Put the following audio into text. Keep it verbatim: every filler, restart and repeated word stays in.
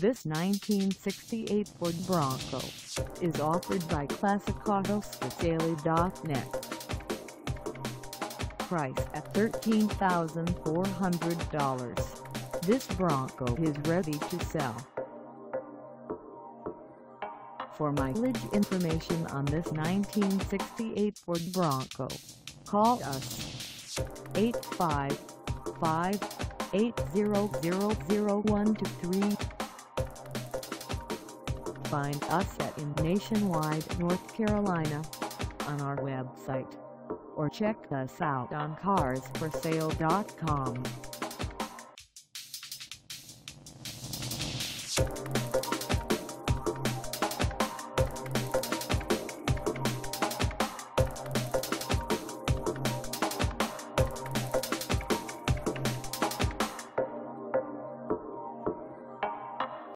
This nineteen sixty-eight Ford Bronco is offered by Classic Autos For Sale dot net. Price at thirteen thousand four hundred dollars, this Bronco is ready to sell. For mileage information on this nineteen sixty-eight Ford Bronco, call us eight five five, eight zero zero, zero one two three. Find us at in Nationwide, North Carolina on our website, or check us out on Cars For Sale dot com.